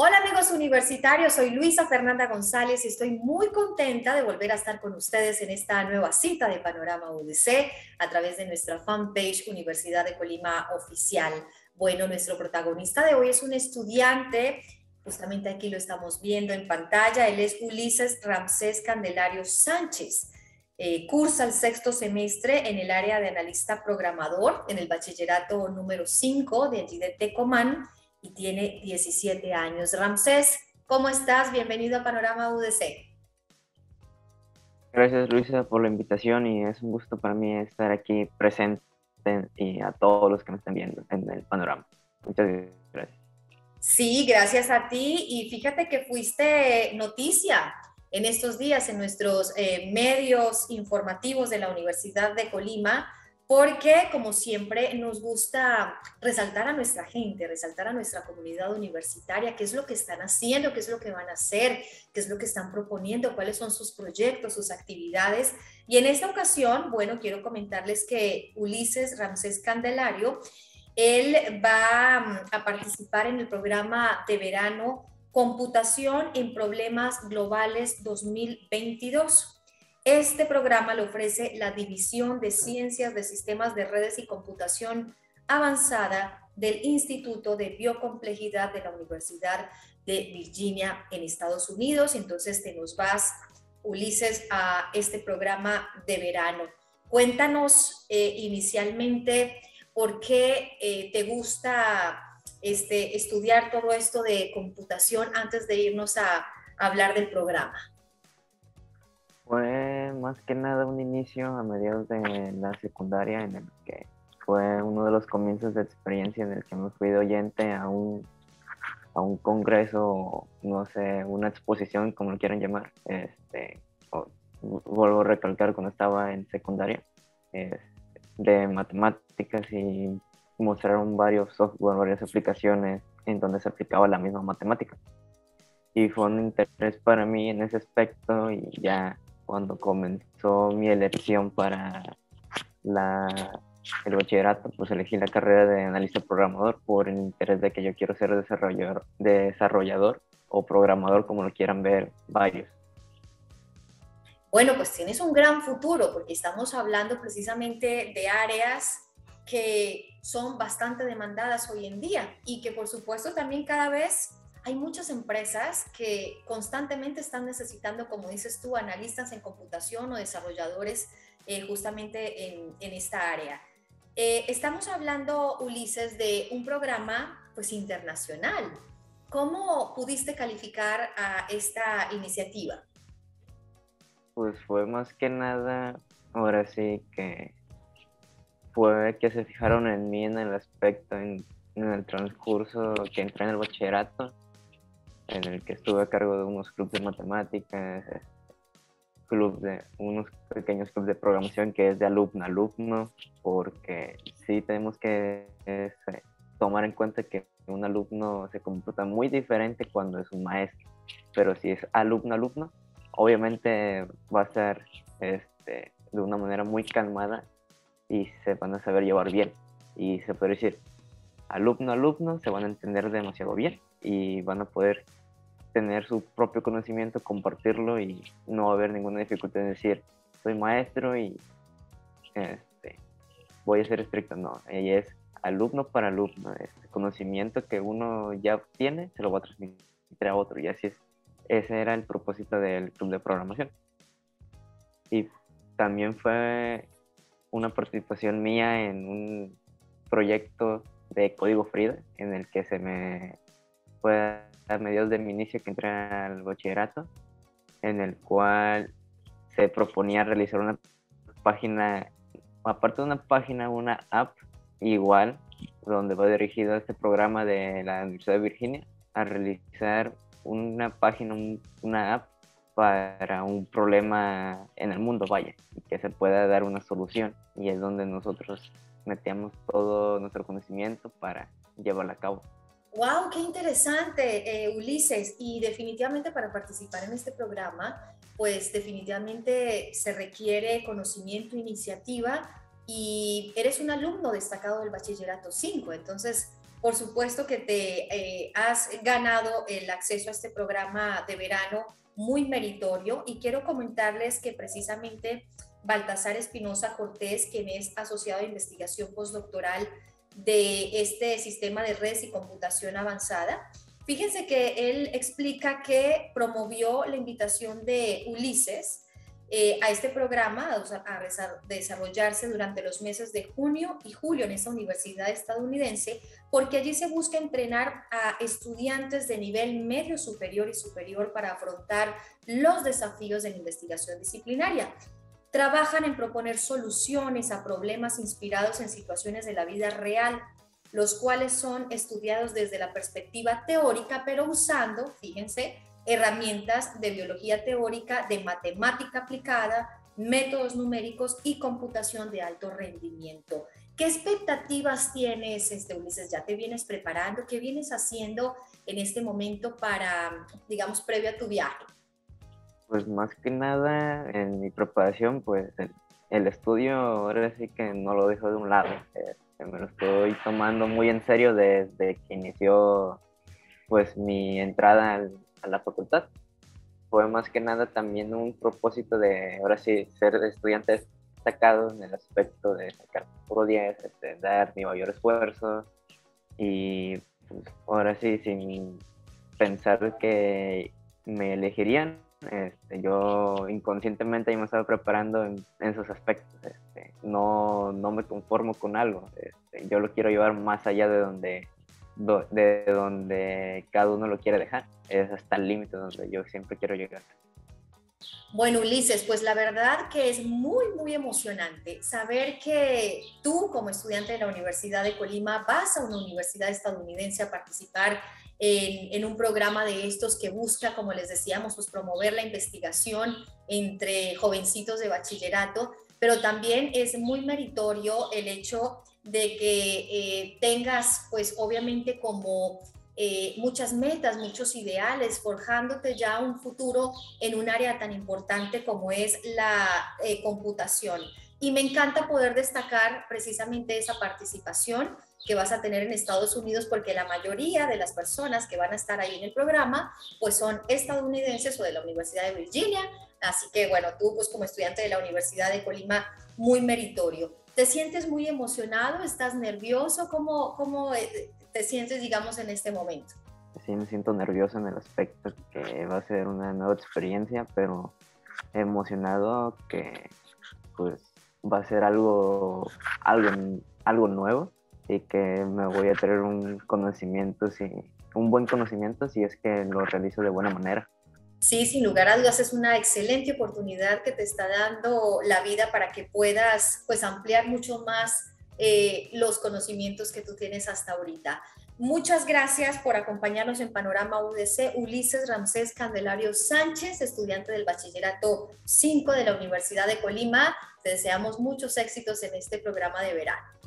Hola amigos universitarios, soy Luisa Fernanda González y estoy muy contenta de volver a estar con ustedes en esta nueva cita de Panorama UDC a través de nuestra fanpage Universidad de Colima Oficial. Bueno, nuestro protagonista de hoy es un estudiante, justamente aquí lo estamos viendo en pantalla, él es Ulises Ramsés Candelario Sánchez. Cursa el sexto semestre en el área de analista programador en el bachillerato número 5 de allí de Tecomán y tiene 17 años. Ramsés, ¿cómo estás? Bienvenido a Panorama UDC. Gracias Luisa por la invitación y es un gusto para mí estar aquí presente y a todos los que me están viendo en el panorama. Muchas gracias. Sí, gracias a ti y fíjate que fuiste noticia en estos días en nuestros medios informativos de la Universidad de Colima, porque como siempre nos gusta resaltar a nuestra gente, resaltar a nuestra comunidad universitaria, qué es lo que están haciendo, qué es lo que van a hacer, qué es lo que están proponiendo, cuáles son sus proyectos, sus actividades. Y en esta ocasión, bueno, quiero comentarles que Ulises Ramsés Candelario él va a participar en el programa de verano Computación en Problemas Globales 2022. Este programa lo ofrece la División de Ciencias de Sistemas de Redes y Computación Avanzada del Instituto de Biocomplejidad de la Universidad de Virginia en Estados Unidos. Entonces te nos vas, Ulises, a este programa de verano. Cuéntanos inicialmente por qué te gusta estudiar todo esto de computación antes de irnos a hablar del programa. Fue más que nada un inicio a mediados de la secundaria en el que fue uno de los comienzos de experiencia en el que me fui de oyente a un congreso, no sé, una exposición, como lo quieran llamar. Vuelvo a recalcar cuando estaba en secundaria. De matemáticas y mostraron varios software, varias aplicaciones en donde se aplicaba la misma matemática. Y fue un interés para mí en ese aspecto y ya cuando comenzó mi elección para el bachillerato, pues elegí la carrera de analista programador por el interés de que yo quiero ser desarrollador o programador, como lo quieran ver varios. Bueno, pues tienes un gran futuro porque estamos hablando precisamente de áreas que son bastante demandadas hoy en día y que por supuesto también cada vez hay muchas empresas que constantemente están necesitando, como dices tú, analistas en computación o desarrolladores justamente en esta área. Estamos hablando, Ulises, de un programa pues internacional. ¿Cómo pudiste calificar a esta iniciativa? Pues fue más que nada, ahora sí que fue que se fijaron en mí en el aspecto, en el transcurso que entré en el bachillerato, en el que estuve a cargo de unos clubes de matemáticas, unos pequeños clubes de programación que es de alumno a alumno, porque sí tenemos que tomar en cuenta que un alumno se comporta muy diferente cuando es un maestro, pero si es alumno a alumno, obviamente va a ser de una manera muy calmada y se van a saber llevar bien. Y se puede decir, alumno a alumno se van a entender demasiado bien y van a poder tener su propio conocimiento, compartirlo y no va a haber ninguna dificultad en decir, soy maestro y voy a ser estricto. No, ella es alumno para alumno. Este conocimiento que uno ya tiene se lo va a transmitir a otro y así es. Ese era el propósito del club de programación. Y también fue una participación mía en un proyecto de código Frida en el que se me fue a mediados de mi inicio que entré al bachillerato, en el cual se proponía realizar una página, aparte de una página, una app igual, donde va dirigido este programa de la Universidad de Virginia a realizar una página, una app para un problema en el mundo, vaya, y que se pueda dar una solución. Y es donde nosotros metíamos todo nuestro conocimiento para llevarla a cabo. ¡Wow! ¡Qué interesante, Ulises! Y definitivamente para participar en este programa, pues definitivamente se requiere conocimiento, iniciativa y eres un alumno destacado del Bachillerato 5. Entonces, Por supuesto que te has ganado el acceso a este programa de verano muy meritorio y quiero comentarles que precisamente Baltasar Espinosa Cortés, quien es asociado de investigación postdoctoral de este sistema de redes y computación avanzada, fíjense que él explica que promovió la invitación de Ulises a este programa a desarrollarse durante los meses de junio y julio en esta universidad estadounidense, porque allí se busca entrenar a estudiantes de nivel medio superior y superior para afrontar los desafíos de la investigación disciplinaria. Trabajan en proponer soluciones a problemas inspirados en situaciones de la vida real, los cuales son estudiados desde la perspectiva teórica, pero usando, fíjense, herramientas de biología teórica, de matemática aplicada, métodos numéricos y computación de alto rendimiento. ¿Qué expectativas tienes, Ulises? ¿Ya te vienes preparando? ¿Qué vienes haciendo en este momento para, digamos, previo a tu viaje? Pues más que nada en mi preparación, pues el estudio ahora sí que no lo dejo de un lado. Me lo estoy tomando muy en serio desde que inició pues mi entrada a la facultad. Fue más que nada también un propósito de ahora sí ser estudiante destacado en el aspecto de sacar puro 10, dar mi mayor esfuerzo y pues, ahora sí sin pensar que me elegirían. Yo inconscientemente me estaba preparando en esos aspectos. No me conformo con algo. Yo lo quiero llevar más allá de donde cada uno lo quiere dejar. Es hasta el límite donde yo siempre quiero llegar. Bueno, Ulises, pues la verdad que es muy, muy emocionante saber que tú como estudiante de la Universidad de Colima vas a una universidad estadounidense a participar en un programa de estos que busca, como les decíamos, pues promover la investigación entre jovencitos de bachillerato, pero también es muy meritorio el hecho de que tengas, pues obviamente como muchas metas, muchos ideales, forjándote ya un futuro en un área tan importante como es la computación. Y me encanta poder destacar precisamente esa participación que vas a tener en Estados Unidos, porque la mayoría de las personas que van a estar ahí en el programa, pues son estadounidenses o de la Universidad de Virginia. Así que bueno, tú pues como estudiante de la Universidad de Colima, muy meritorio. ¿Te sientes muy emocionado? ¿Estás nervioso? ¿Cómo te sientes, digamos, en este momento? Sí, me siento nervioso en el aspecto que va a ser una nueva experiencia, pero emocionado que pues va a ser algo nuevo y que me voy a tener un buen conocimiento si es que lo realizo de buena manera. Sí, sin lugar a dudas es una excelente oportunidad que te está dando la vida para que puedas pues ampliar mucho más los conocimientos que tú tienes hasta ahorita. Muchas gracias por acompañarnos en Panorama UDC, Ulises Ramsés Candelario Sánchez, estudiante del Bachillerato 5 de la Universidad de Colima. Te deseamos muchos éxitos en este programa de verano.